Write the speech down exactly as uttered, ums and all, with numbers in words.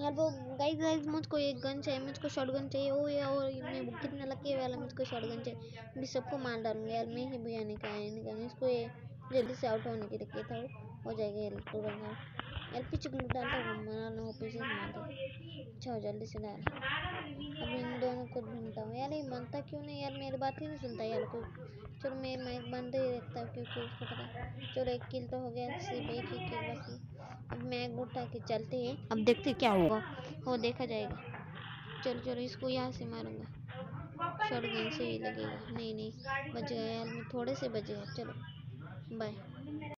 यार वो guys guys मुझको एक गन चाहिए, मुझको शॉट गन चाहिए। ओ यार और मैं वो कितना लकी वाला, मुझको शॉट गन चाहिए। मैं सबको मार डालूंगा यार, मैं ही बुझाने का है निकालने इसको। ये जल्दी से आउट होने के लिए किया था, वो हो जाएगा यार तुरंत आउट। यार पीछे ग्लू डालता हूँ, मार ना हो पीछे से मार दे। अच्छा जल्दी से डाल। अब इन दोनों को ढूंढता हूँ यार, ये मानता क्यों नहीं यार, मेरी बात ही नहीं सुनता यार कोई। चलो मैं माइक बंद ही रखता हूँ क्योंकि उसको पता है। चलो एक किल तो हो गया, सिर्फ एक ही किल बाकी। अब मैग उठा के चलते हैं, अब देखते क्या होगा, वो देखा जाएगा। चलो चलो इसको यहाँ से मारूंगा, शॉटगन से ही लगेगा। नहीं नहीं बच गया यार, मैं थोड़े से बच गया। चलो बाय।